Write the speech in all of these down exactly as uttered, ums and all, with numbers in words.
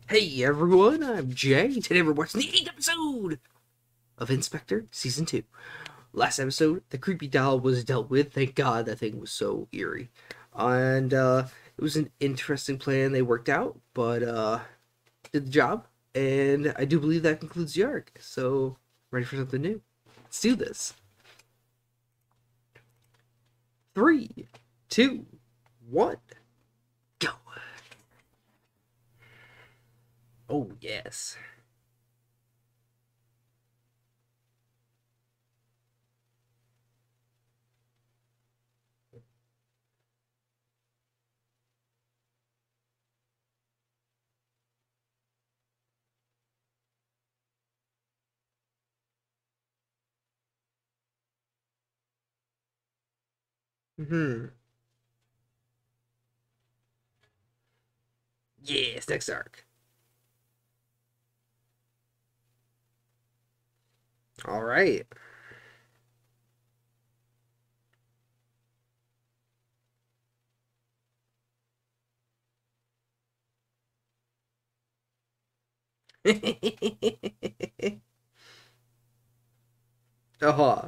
Hey everyone, I'm Jay. Today we're watching the eighth episode of Inspector Season two. Last episode, the creepy doll was dealt with. Thank God that thing was so eerie. And uh, it was an interesting plan they worked out, but uh, did the job. And I do believe that concludes the arc. So, ready for something new? Let's do this. Three, two, one, go. Oh, yes. Hmm. Yes, next arc. All right. Uh-huh.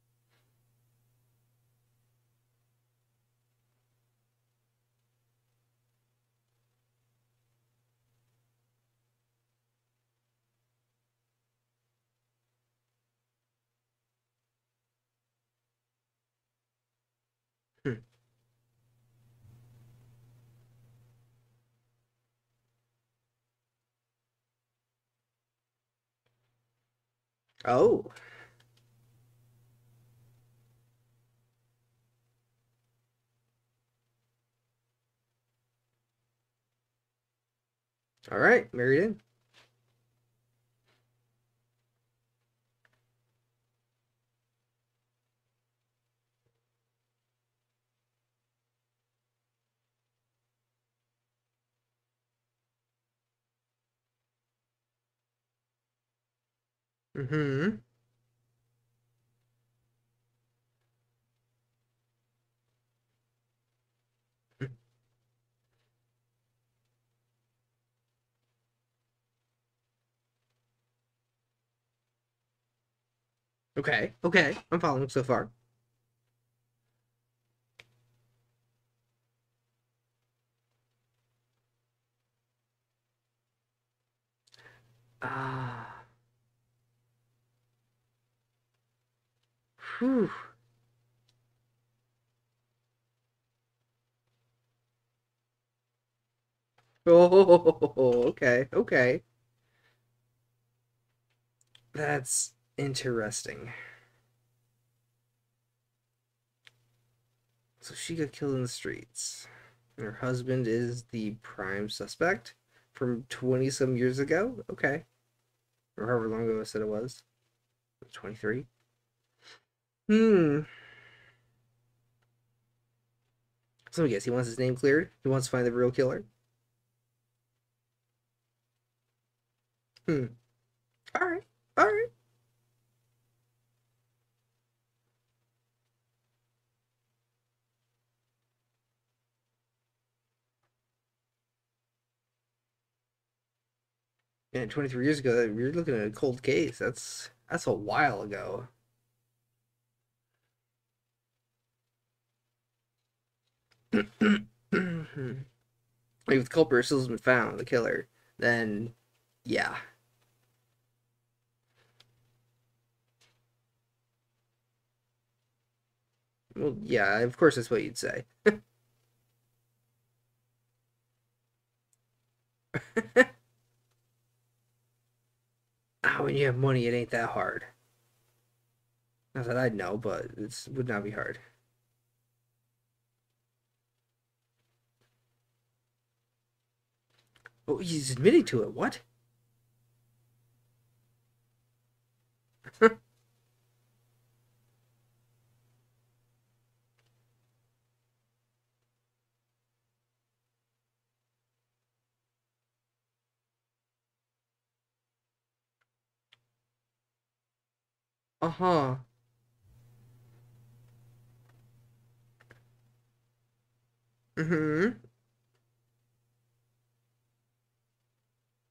Hmm. Oh. All right, married in. Mm-hmm. Okay, okay. I'm following so far. Ah. Whew. Oh, okay, okay. That's interesting. So she got killed in the streets. And her husband is the prime suspect from twenty some years ago? Okay. Or however long ago I said it was. twenty-three? Hmm. So I guess he wants his name cleared. He wants to find the real killer. Hmm. All right. All right. And twenty-three years ago, you're looking at a cold case. That's that's a while ago. If the culprit still has been found, the killer, then yeah. Well, yeah, of course that's what you'd say. Oh, when you have money, it ain't that hard. Not that I'd know, but it would not be hard. Oh, he's admitting to it. What? Uh huh. Mm hmm.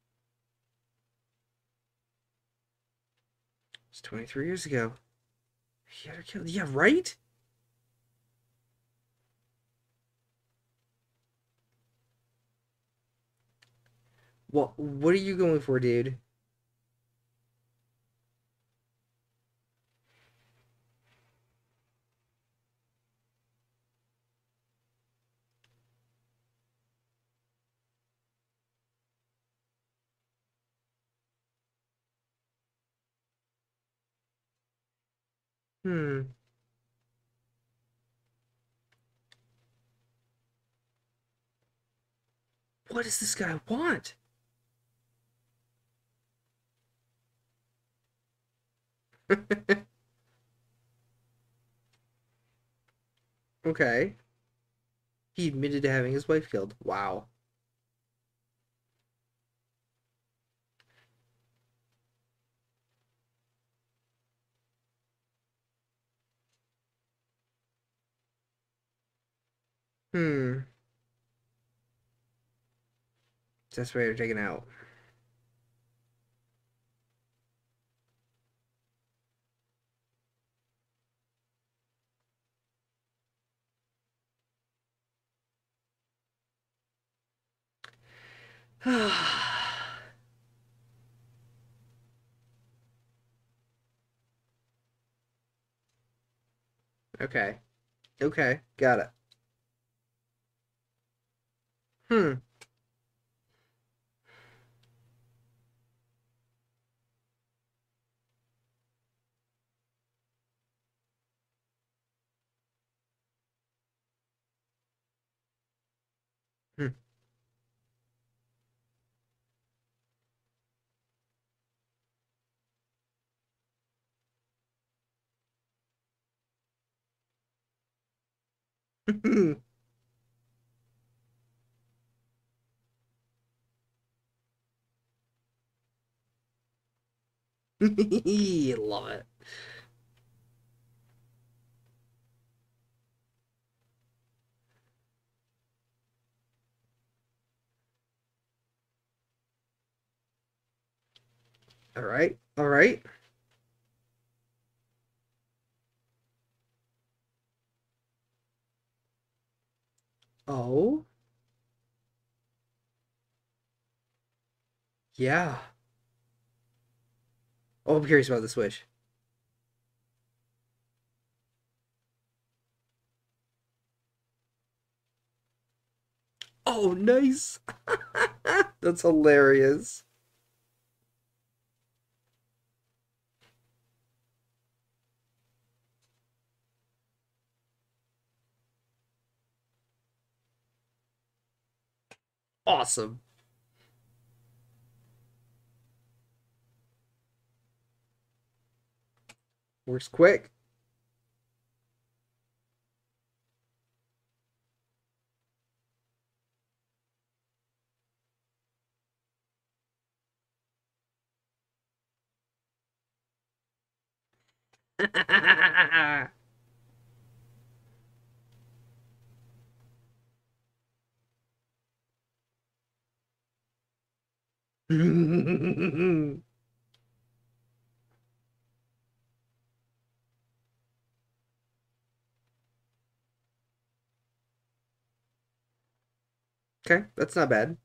It's twenty-three years ago. He had her killed. Yeah, right? What, what are you going for, dude? Hmm. What does this guy want? Okay. He admitted to having his wife killed. Wow. Hmm. That's why you're taken out. Okay. Okay. Got it. Hmm. Hmm. Love it. All right. All right. Oh. Yeah. Oh, I'm curious about the Switch. Oh, nice. That's hilarious. Awesome. Works quick. Okay, that's not bad.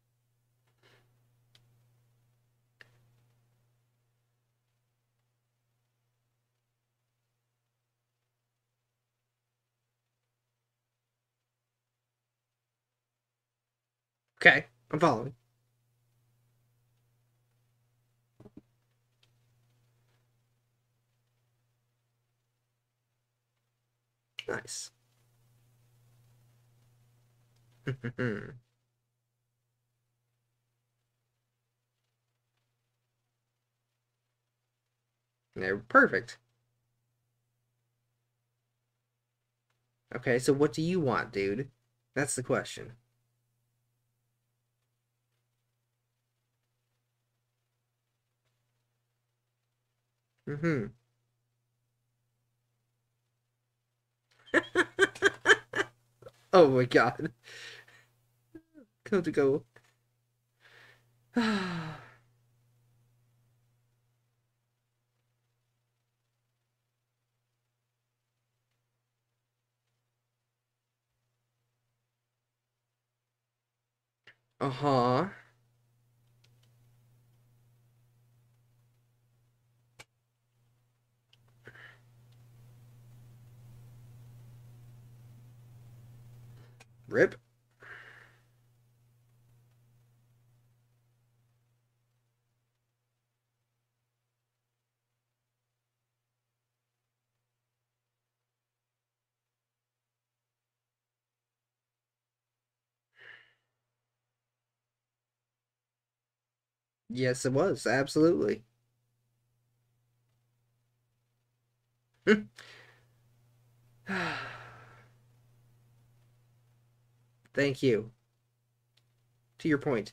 Okay, I'm following. Nice. They're perfect. Okay, so what do you want, dude? That's the question. Mm-hmm. Oh my god. Go to go. Uh-huh. Rip. Yes, it was. Absolutely. Thank you. To your point.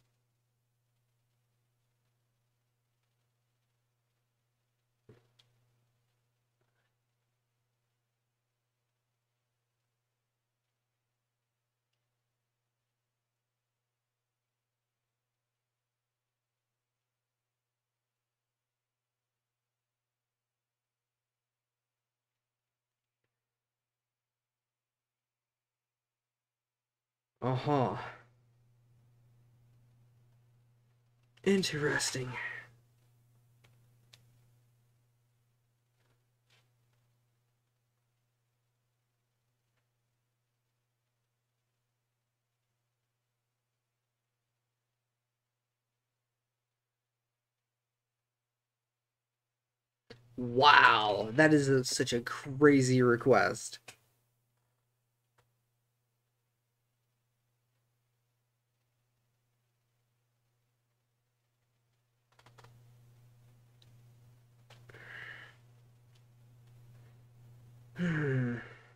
Uh-huh. Interesting. Wow, that is a, such a crazy request. Hmm.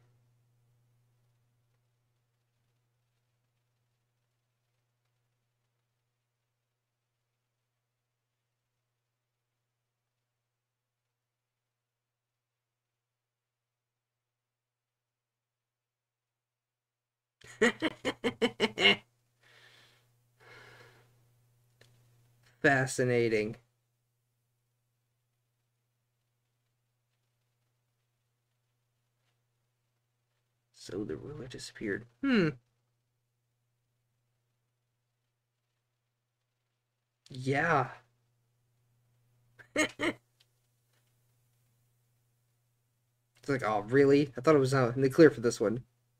Fascinating. So the ruler disappeared. Hmm. Yeah. It's like, oh, really? I thought it was out in the clear for this one.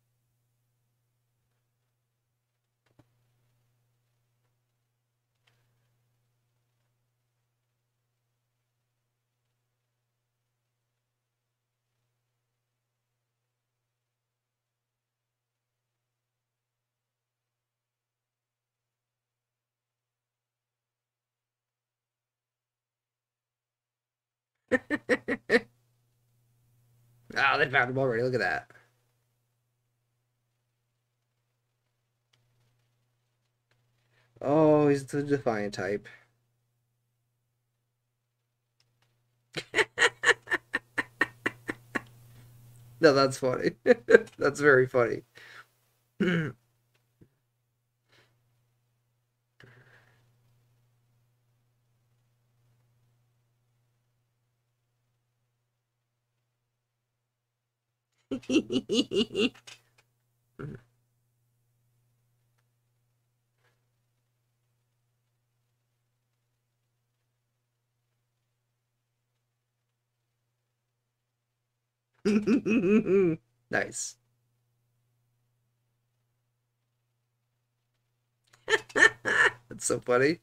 Ah, they found him already. Look at that. Oh, he's the defiant type. No, that's funny. That's very funny. Nice. That's so funny.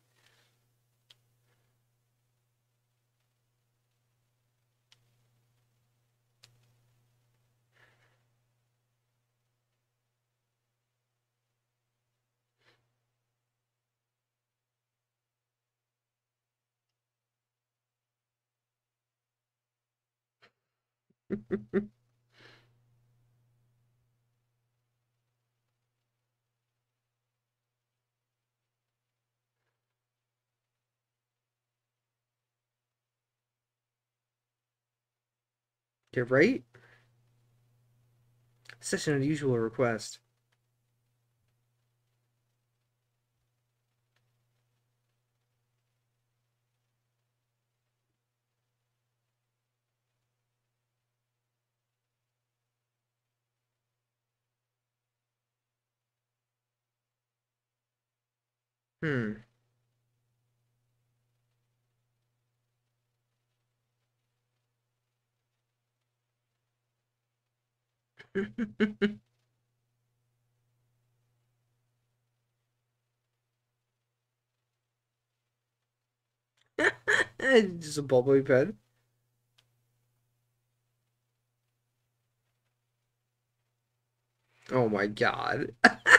You're right. Such an unusual request. Hmm. Just a ballpoint pen. Oh my god.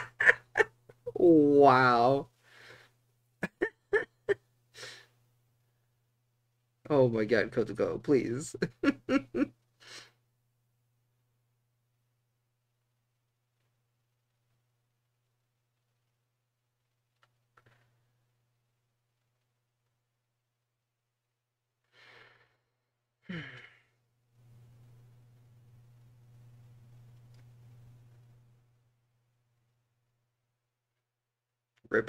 Wow. Oh my god, Kotoko, please. Rip.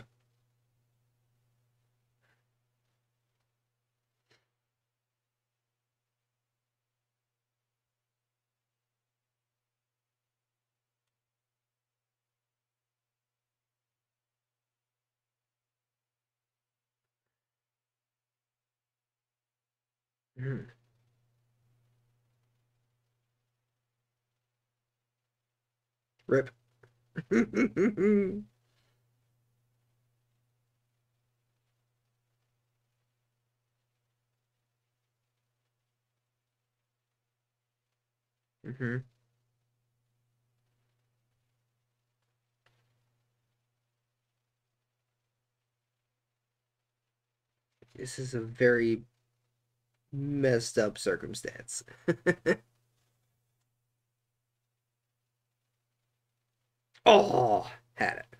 Hmm. Rip. Hmm. This is a very messed up circumstance. Oh, had it.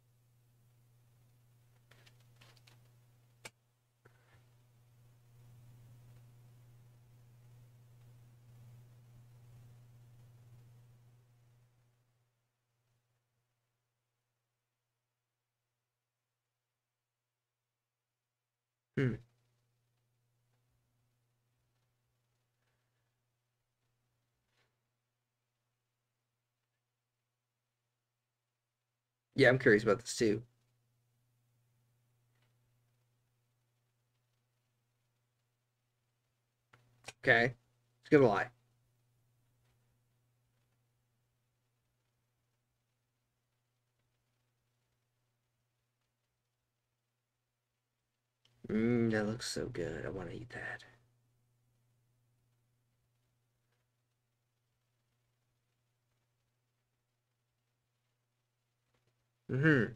Hmm. Yeah, I'm curious about this too. Okay. It's gonna lie. Mm, that looks so good. I want to eat that. Mm-hmm.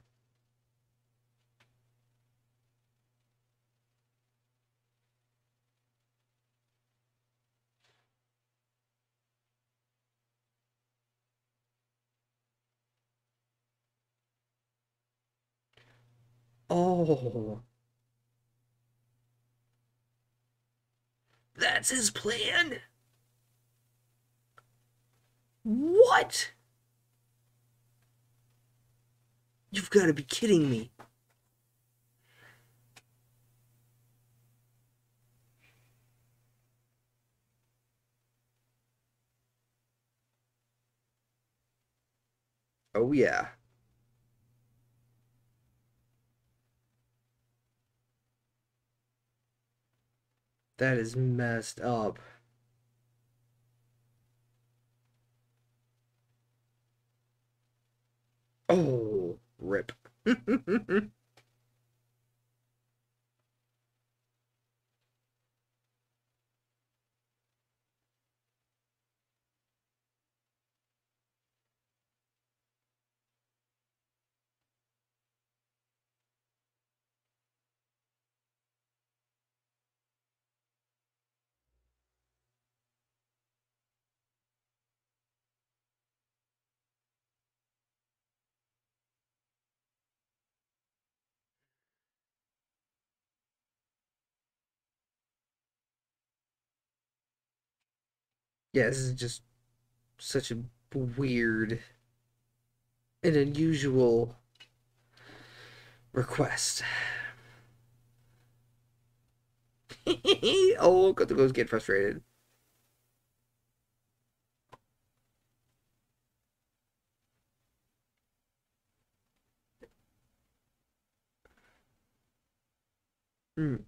Oh, that's his plan? What? You've got to be kidding me. Oh, yeah. That is messed up. Oh, rip. Yeah, this is just such a weird and unusual request. Oh, Kotoko's get frustrated. Hmm.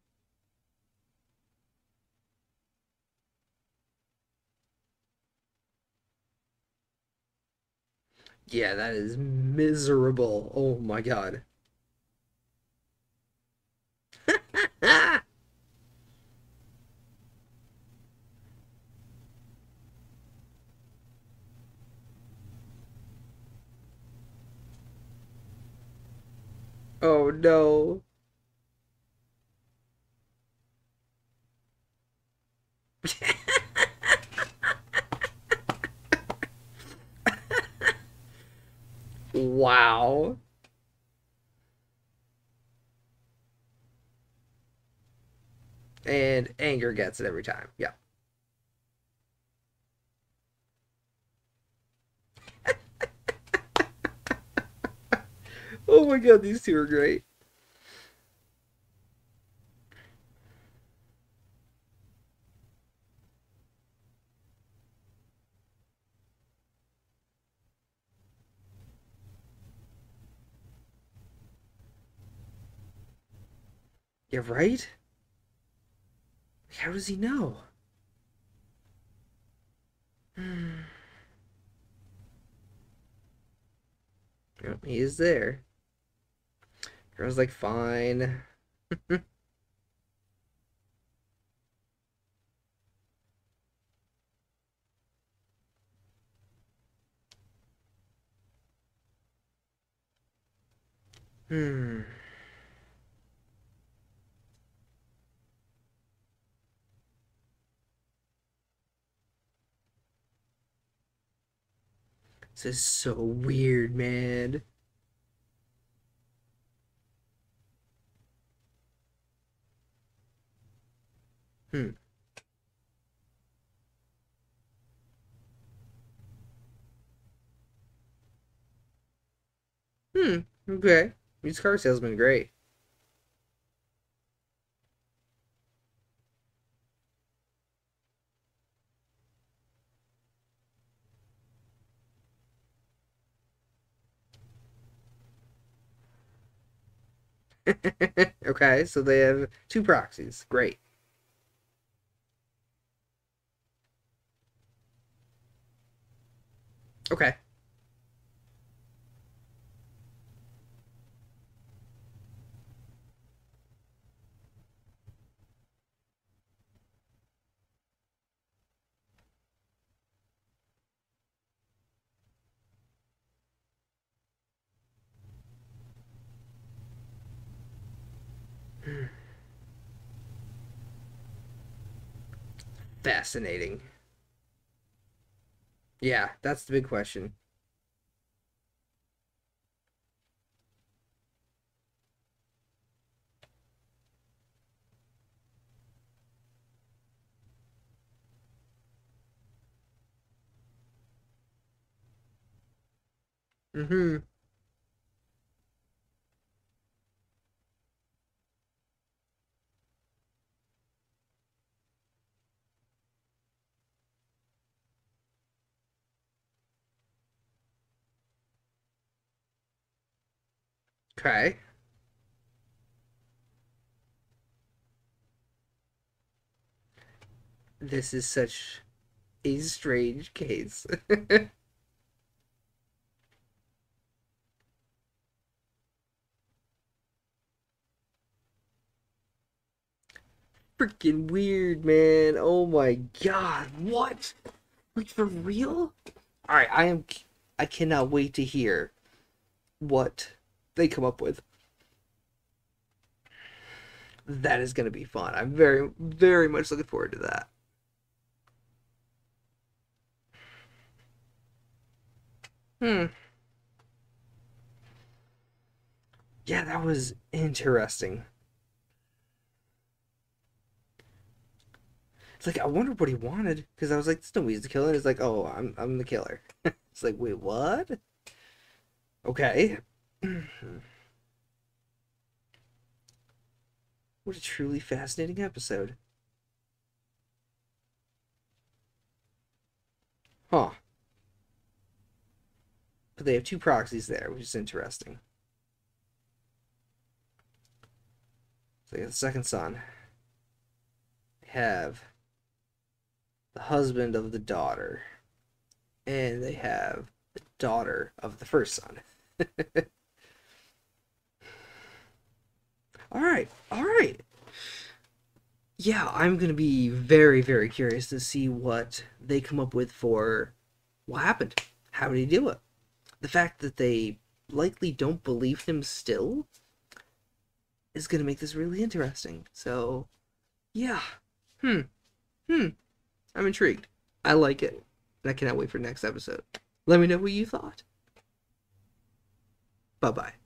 Yeah, that is miserable. Oh my god. Oh no. Wow. And anger gets it every time. Yeah. Oh my god, these two are great. You're right? How does he know? Hmm. Yep, he is there. Girl's like, fine. Hmm. This is so weird, man. Hmm. Hmm. Okay. Used car salesman, great. Okay, so they have two proxies. Great. Okay. Fascinating. Yeah, that's the big question. Mm-hmm. Okay. This is such a strange case. Freaking weird, man. Oh my god. What? Like for real? All right, I am I cannot wait to hear what they come up with. That is going to be fun. I'm very very much looking forward to that. Hmm. Yeah, that was interesting. It's like I wondered what he wanted because I was like, "There's no reason to kill him." It's like, "Oh, I'm I'm the killer." It's like, wait, what? Okay. What a truly fascinating episode. Huh. But they have two proxies there, which is interesting. So they got the second son. They have the husband of the daughter. And they have the daughter of the first son. Alright, alright. Yeah, I'm going to be very, very curious to see what they come up with for what happened. How did he do it? The fact that they likely don't believe him still is going to make this really interesting. So, yeah. Hmm. Hmm. I'm intrigued. I like it. And I cannot wait for next episode. Let me know what you thought. Bye-bye.